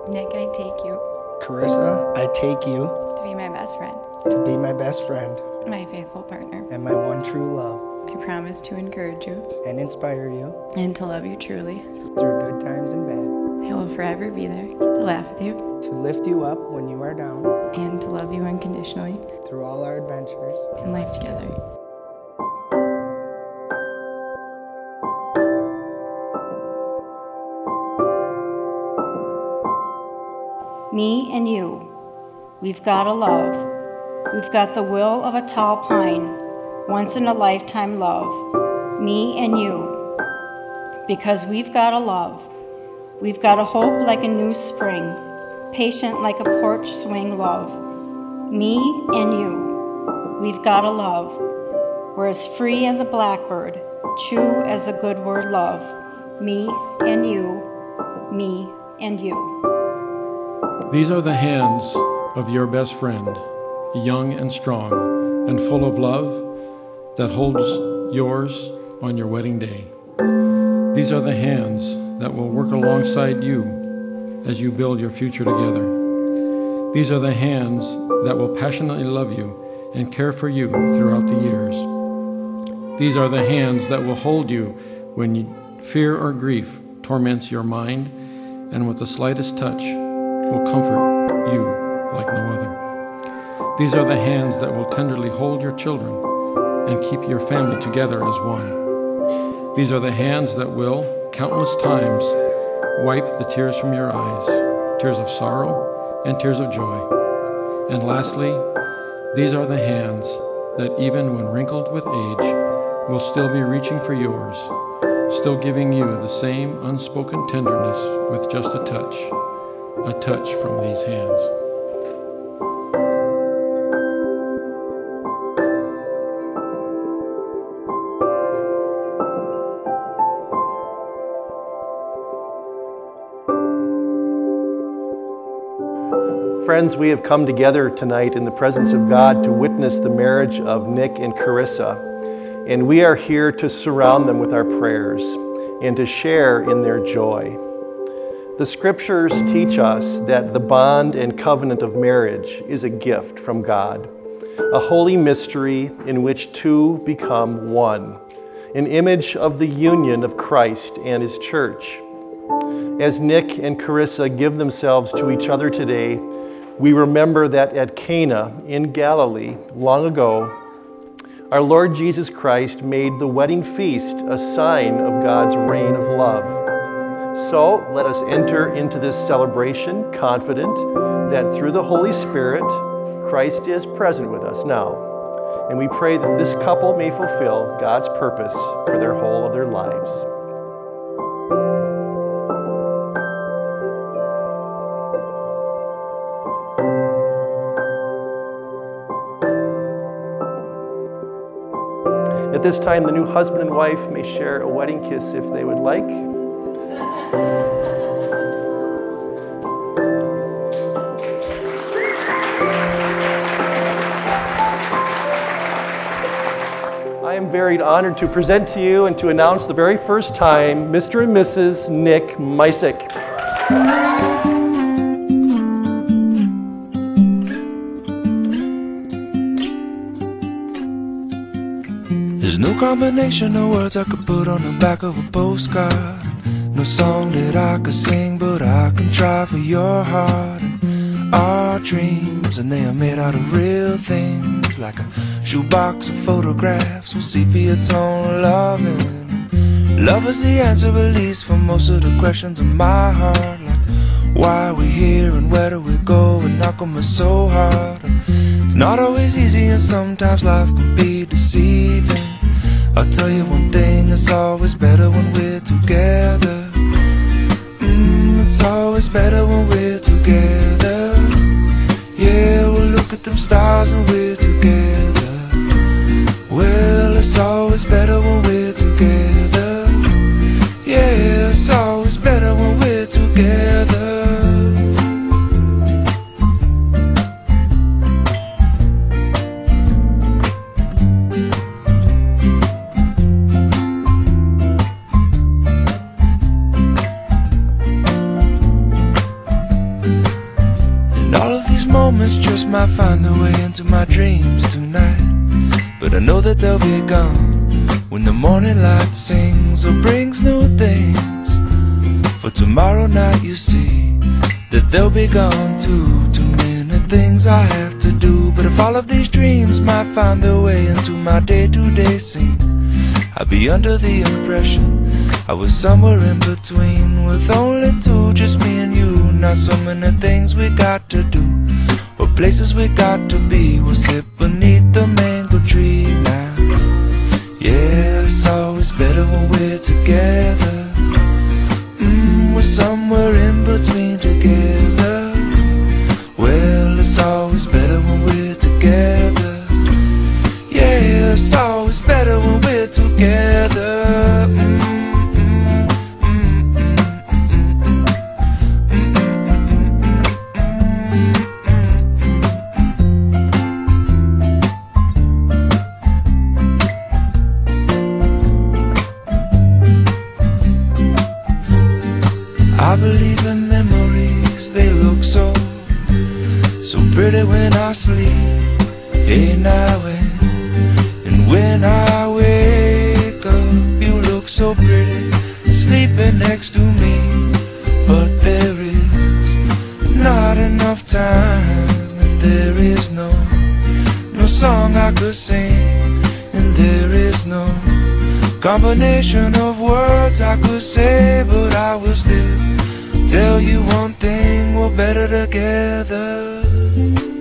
Nick, I take you Carissa, I take you to be my best friend, to be my best friend my faithful partner. and my one true love, I promise to encourage you and inspire you and to love you truly. through good times and bad, I will forever be there to laugh with you to lift you up when you are down, and to love you unconditionally through all our adventures. in life together. Me and you, we've got a love. We've got the will of a tall pine, once in a lifetime love. Me and you, because we've got a love. We've got a hope like a new spring, patient like a porch swing love. Me and you, we've got a love. We're as free as a blackbird, true as a good word love. Me and you, me and you. These are the hands of your best friend, young and strong and full of love that holds yours on your wedding day. These are the hands that will work alongside you as you build your future together. These are the hands that will passionately love you and care for you throughout the years. These are the hands that will hold you when fear or grief torments your mind, and with the slightest touch will comfort you like no other. These are the hands that will tenderly hold your children and keep your family together as one. These are the hands that will, countless times, wipe the tears from your eyes, tears of sorrow and tears of joy. And lastly, these are the hands that even when wrinkled with age, will still be reaching for yours, still giving you the same unspoken tenderness with just a touch from these hands. Friends, we have come together tonight in the presence of God to witness the marriage of Nick and Carissa, and we are here to surround them with our prayers and to share in their joy. The scriptures teach us that the bond and covenant of marriage is a gift from God, a holy mystery in which two become one, an image of the union of Christ and His church. As Nick and Carissa give themselves to each other today, we remember that at Cana in Galilee long ago, our Lord Jesus Christ made the wedding feast a sign of God's reign of love. So let us enter into this celebration confident that through the Holy Spirit, Christ is present with us now. And we pray that this couple may fulfill God's purpose for their whole of their lives. At this time, the new husband and wife may share a wedding kiss if they would like. I am very honored to present to you and to announce the very first time Mr. and Mrs. Nick Micek. There's no combination of words I could put on the back of a postcard. No song that I could sing, but I can try for your heart. And our dreams, and they are made out of real things, like a shoebox of photographs with sepia tone loving. Love is the answer, at least, for most of the questions in my heart, like why are we here and where do we go, and knock on me so hard. It's not always easy, and sometimes life can be deceiving. I'll tell you one thing, it's always better when we're together. It's always better when we're together. Yeah, we'll look at them stars when we're together. Well, it's always better when we're together. Yeah, it's always better when we're together. moments just might find their way into my dreams tonight. But I know that they'll be gone when the morning light sings or brings new things. For tomorrow night you see that they'll be gone too. Too many things I have to do. But if all of these dreams might find their way into my day-to-day scene, I'd be under the impression I was somewhere in between, with only two, just me and you. Not so many things we got to do, or places we got to be. We'll sit beneath the mango tree now. Yeah, it's always better when we're together. We're somewhere in between together. Well, it's always better when we're together. Yeah, it's always better when we're together. I believe in memories, they look so pretty when I sleep. Hey now and when I wake up, you look so pretty sleeping next to me. But there is not enough time, and there is no song I could sing, and there is no combination of words I could say. But I will still tell you one thing, we're better together.